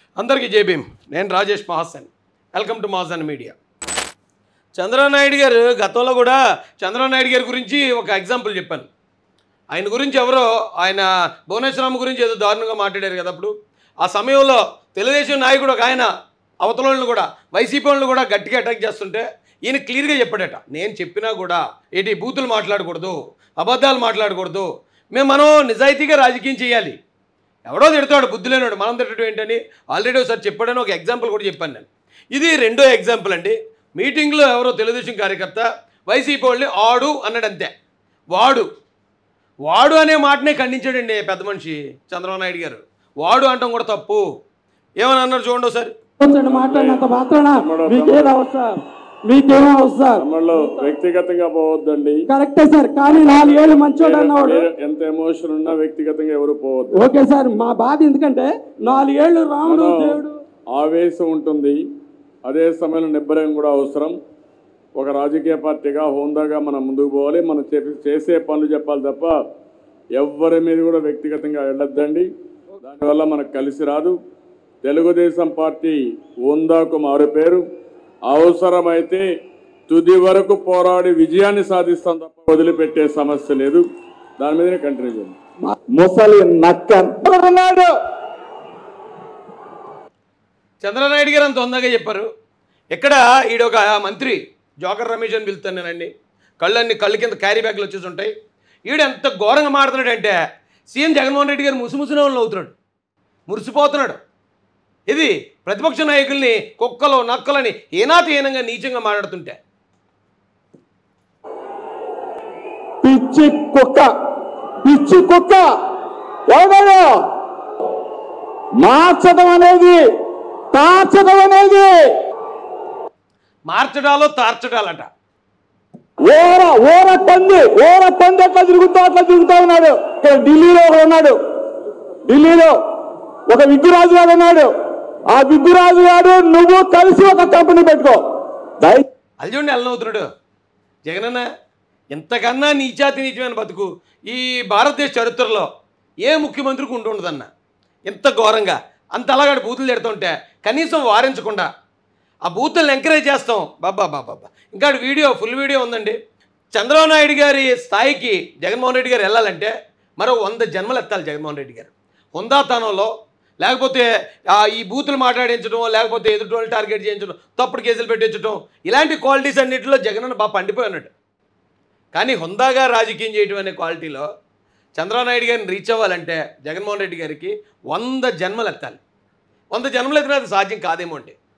అందరికీ జై భీమ్. నేను Rajesh Mahasan. Welcome to Mahasan media. Chandrababu Naidu garu గతంలో కూడా చంద్రబాబు నాయుడు గారి గురించి ఒక ఎగ్జాంపుల్ చెప్పాను. ఆయన గురించి ఎవరో ఆయన భువనేశ్వరం గురించి ఏదో దారుణంగా మాట్లాడారు కదా. అప్పుడు ఆ సమయంలో తెలుగుదేశం నాయకుడు ఒక ఆయన అవతల వాళ్ళని కూడా వైసీపీ వాళ్ళని కూడా గట్టిగా అటాక్ చేస్తుంటే ఈయన క్లియర్గా చెప్పాడట, నేను చెప్పినా కూడా ఏంటి బూతులు మాట్లాడకూడదు, అబద్ధాలు మాట్లాడకూడదు, మనం నిజాయితీగా రాజకీయం చేయాలి. ఎవడో తిడతాడు బుద్ధి లేనివాడు, మనం తిట్టడం ఏంటని ఆల్రెడీ ఒకసారి చెప్పాడని ఒక ఎగ్జాంపుల్ కూడా చెప్పాను నేను. ఇది రెండో ఎగ్జాంపుల్ అండి. మీటింగ్లో ఎవరో తెలుగుదేశం కార్యకర్త వైసీపీ వాళ్ళని ఆడు అన్నాడు, అంతే. వాడు అనే మాటనే ఖండించాడండి పెద్ద మనిషి చంద్రబాబు నాయుడు గారు. వాడు అంటాం కూడా తప్పు. ఏమని అన్నారు చూడండి ఒకసారి. మాట్లాడినంత మాత్రాన మీకేమో సార్ వ్యక్తిగతంగా పోవద్దండి. కరెక్టే సార్, కానీ 4 ఏళ్ళు మంచోడు అన్నవాడు ఎంత ఎమోషన్ ఉన్నా వ్యక్తిగతంగా ఎవరు పోవద్దు. ఓకే సార్, మా బాధ ఎందుకంటే 4 ఏళ్ళు రాముడు దేవుడు ఆవేశం ఉంటుంది, అదే సమయంలో నిబ్బరం కూడా అవసరం. ఒక రాజకీయ పార్టీగా హోందాగా మనం ముందుకు పోవాలి, మనం చేసే పనులు చెప్పాలి తప్ప ఎవరి మీద కూడా వ్యక్తిగతంగా వెళ్ళొద్దండి. దానివల్ల మనకు కలిసి రాదు. తెలుగుదేశం పార్టీ హోందాకు మారుపేరు. అవసరమైతే తుది వరకు పోరాడి విజయాన్ని సాధిస్తాం తప్ప వదిలిపెట్టే సమస్య లేదు. దాని మీదనే కంటిన్యూ చేయండి. ముసలి నక్కన్నాడు చంద్రబాబు నాయుడు గారు అంత హోందాగా చెప్పారు. ఇక్కడ ఈడొక మంత్రి జోకర్ రమేష్ అని పిలుస్తాను నేనండి. కళ్ళు కింద క్యారీ బ్యాగ్లు వచ్చేసి ఉంటాయి. ఈడు ఎంత ఘోరంగా మాడుతున్నాడంటే సీఎం జగన్మోహన్ రెడ్డి గారు ముసుముసునే వాళ్ళు అవుతున్నాడు, మురిసిపోతున్నాడు. ఇది ప్రతిపక్ష నాయకుల్ని కుక్కలు నక్కలని హీనాతహీనంగా నీచంగా మాట్లాడుతుంటే పిచ్చి కుక్క ఎవరు మార్చడం అనేది మార్చడాలో తార్చడాలట. ఓర పంది ఎట్లా తిరుగుతా ఉన్నాడు. ఇక్కడ ఢిల్లీలో ఒక విగ్గురాజు గారు ఉన్నాడు. ఆ విగ్గురాజు గారు నువ్వు కలిసి ఒక కంపెనీ పెట్టుకో. అది చూడండి అల్లనవుతున్నాడు జగనన్న. ఎంతకన్నా నీచమైన బతుకు ఈ భారతదేశ చరిత్రలో ఏ ముఖ్యమంత్రికి ఉంటుండదన్న. ఎంత ఘోరంగా అంత అలాగాడు బూతులు తిడుతుంటే కనీసం వారించకుండా ఆ బూతులను ఎంకరేజ్ చేస్తాం. బాబా ఇంకా ఫుల్ వీడియో ఉందండి. చంద్రబాబు నాయుడు గారి స్థాయికి జగన్మోహన్ రెడ్డి గారు వెళ్ళాలంటే మరో 100 జన్మలు ఎత్తాలి జగన్మోహన్ రెడ్డి గారు. హుందాతనంలో లేకపోతే ఈ బూతులు మాట్లాడించడం, లేకపోతే ఎదుటి వాళ్ళు టార్గెట్ చేయించడం, తప్పుడు కేసులు పెట్టించడం, ఇలాంటి క్వాలిటీస్ అన్నింటిలో జగన్ బాగా పండిపోయి ఉన్నాడు. కానీ హుందాగా రాజకీయం చేయడం అనే క్వాలిటీలో చంద్రబాబు నాయుడు గారిని రీచ్ అవ్వాలంటే జగన్మోహన్ రెడ్డి గారికి 100 జన్మలు ఎత్తాలి. 100 జన్మలు ఎత్తినా అది సాధ్యం కాదేమో అండి.